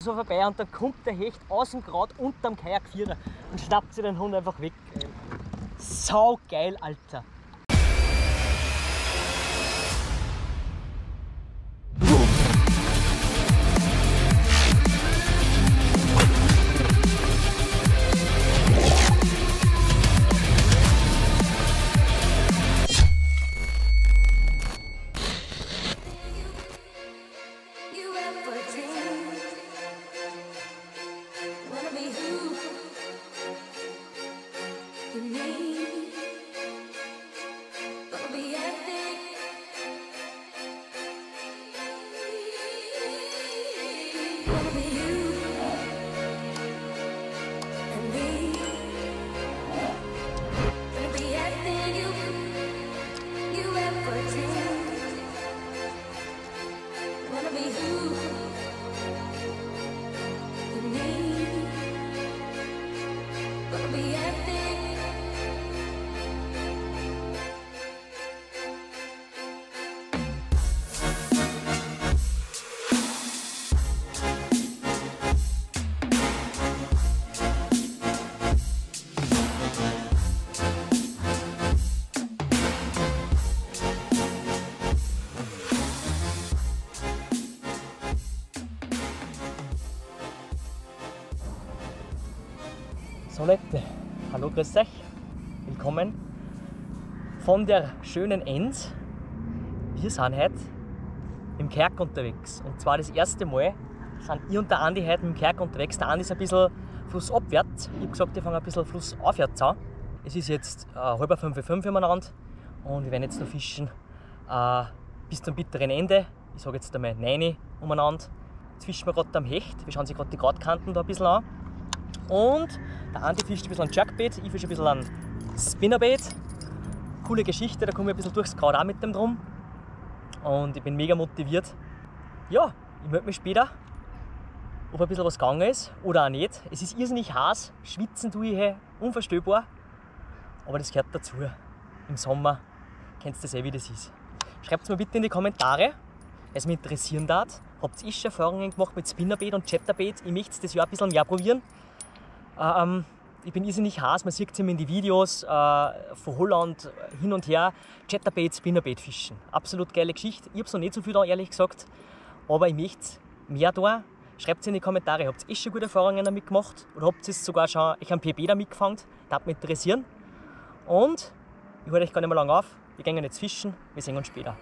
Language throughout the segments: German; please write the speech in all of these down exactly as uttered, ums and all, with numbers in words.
so vorbei und dann kommt der Hecht aus dem Kraut unterm Kajakvierer und schnappt sich den Hund einfach weg. Sau geil, Alter. So Leute, hallo, grüß euch, willkommen von der schönen Enns. Wir sind heute im Kerk unterwegs und zwar das erste Mal sind ich und der Andi heute im Kerk unterwegs. Der Andi ist ein bisschen flussabwärts, ich habe gesagt, wir fangen ein bisschen flussaufwärts an. Es ist jetzt äh, halb fünf, fünf umeinander und wir werden jetzt noch fischen äh, bis zum bitteren Ende. Ich sage jetzt einmal neun umeinander. Jetzt fischen wir gerade am Hecht, wir schauen sich gerade die Gratkanten da ein bisschen an. Und der Andi fischt ein bisschen ein Jerkbait, ich fische ein bisschen ein Spinnerbait. Coole Geschichte, da komme ich ein bisschen durchs Kraut auch mit dem drum. Und ich bin mega motiviert. Ja, ich melde mich später, ob ein bisschen was gegangen ist oder auch nicht. Es ist irrsinnig heiß, schwitzen tue ich hier, unvorstellbar. Aber das gehört dazu. Im Sommer kennst du das eh, wie das ist. Schreibt es mir bitte in die Kommentare, weil es mich interessieren darf. Habt ihr schon Erfahrungen gemacht mit Spinnerbait und Chatterbait? Ich möchte das Jahr ein bisschen mehr probieren. Ähm, ich bin irrsinnig heiß, man sieht es immer in die Videos äh, von Holland hin und her. Chatterbait, Spinnerbait fischen. Absolut geile Geschichte. Ich habe so nicht so viel da, ehrlich gesagt. Aber ich möchte mehr da. Schreibt es in die Kommentare, habt ihr eh schon gute Erfahrungen damit gemacht? Oder habt ihr sogar schon ich einen P B damit gefangen? Das würde mich interessieren. Und ich halte euch gar nicht mehr lange auf. Wir gehen jetzt fischen. Wir sehen uns später.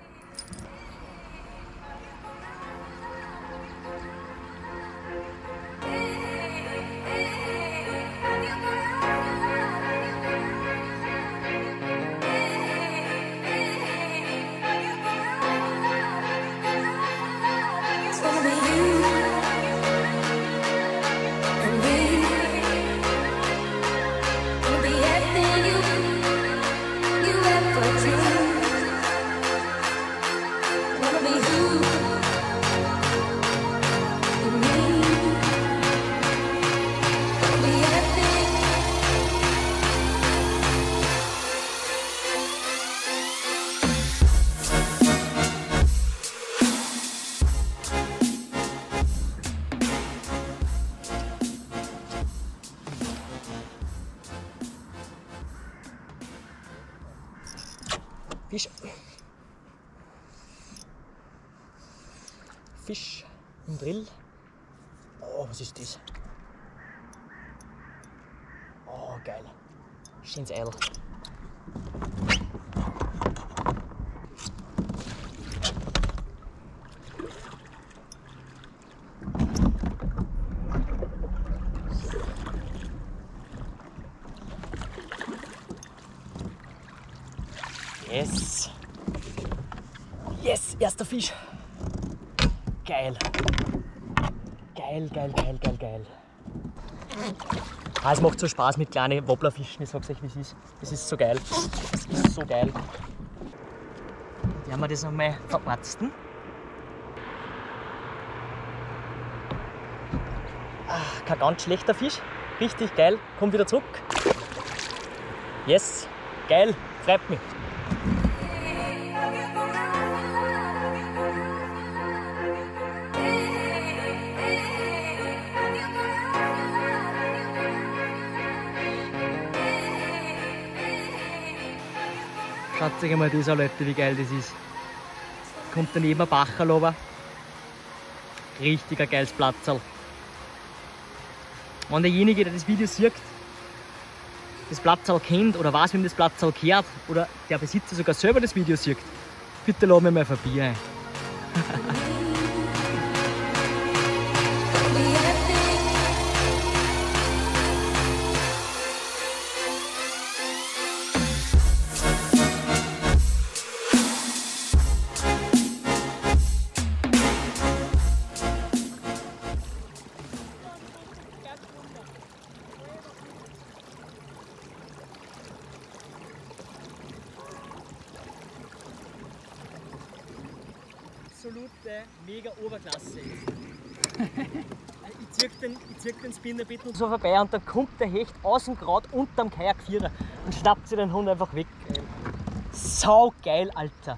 Fisch. Fisch im Drill. Oh, was ist das? Oh, geil. Schönes Eil. Yes! Yes! Erster Fisch! Geil! Geil, geil, geil, geil, geil! Ah, es macht so Spaß mit kleinen Wobblerfischen, ich sag's euch wie es ist. Das ist so geil. Das ist so geil. Werden wir das einmal verarzten. Ah, kein ganz schlechter Fisch. Richtig geil. Kommt wieder zurück. Yes! Geil! Freut mich! Schaut euch mal das an, Leute, wie geil das ist. Kommt daneben ein Bacherl runter. Richtig ein geiles Platzerl. Wenn derjenige, der das Video sieht, das Platzerl kennt oder weiß, wem das Platzerl gehört, oder der Besitzer sogar selber das Video sieht, bitte lass mich mal vorbei ein. Absolute mega Oberklasse. ich ziehe den, zieh den Spinnerbit so vorbei und dann kommt der Hecht aus dem Kraut unterm Kajakvierer und schnappt sich den Hund einfach weg. Sau geil, Alter.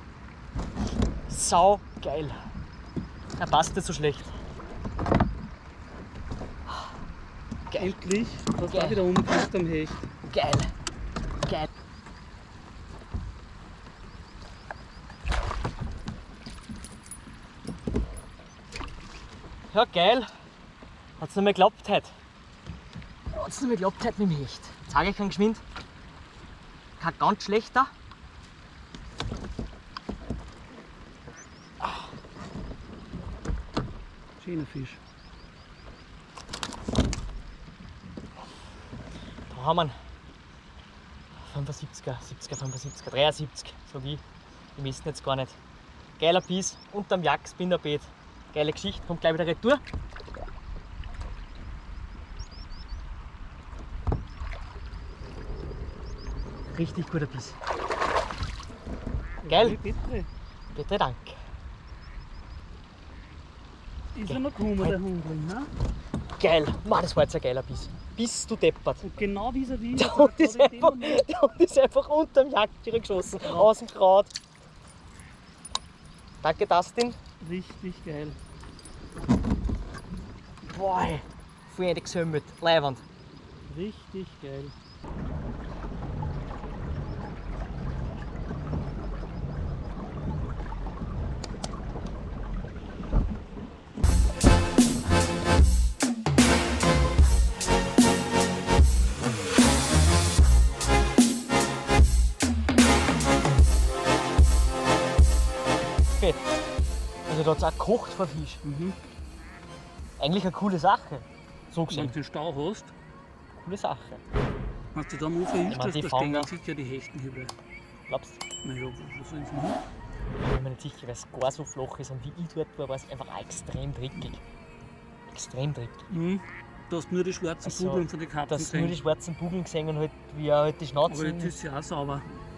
Sau geil. Er passt nicht so schlecht. Geil. Endlich, hast du auch wieder umgekriegt am Hecht. Geil. Geil. Ja, geil. Hat's nicht mehr geklappt heute. Hat's nicht mehr geklappt heute mit dem Hecht. Zeige ich euch geschwind. Kein ganz schlechter. Schöner Fisch. Da haben wir einen fünfundsiebziger, siebziger, fünfundsiebziger, dreiundsiebzig, so wie. Wir wissen jetzt gar nicht. Geiler Biss, unterm Jagd-Spinnerbait. Geile Geschichte, kommt gleich wieder retour. Richtig guter Biss. Geil. Bitte. Bitte, danke. Ist er noch gekommen, der Hundling, ne? Geil. Mann, das war jetzt ein geiler Biss. Bist du deppert. Und genau vis-à-vis. Der Hund ist, einfach, der Hund ist einfach unterm Jagdtier geschossen, ja. Aus dem Kraut. Danke, Dustin. Richtig geil. Boah, voll gesümmelt. Leiwand. Richtig geil. Fett. Also da hat es auch gekocht vor Fisch. Mhm. Eigentlich eine coole Sache. So Wenn gesehen. du den Stau hast, Coole Sache. wenn du da mal verhilfst, meine, da die stehen fangen- ganz sicher die Hechten über. Glaubst du? Naja, wo sollen sie hin? Ich bin mir nicht sicher, weil es gar so flach ist und wie ich dort war, war es einfach auch extrem dreckig. Extrem dreckig. Mhm. Du hast nur die schwarzen Also, Budeln von den Katzen Das nur die gesehen. schwarzen Bugeln gesehen und halt, wie er halt die Schnauze. Aber das ist ja auch sauber.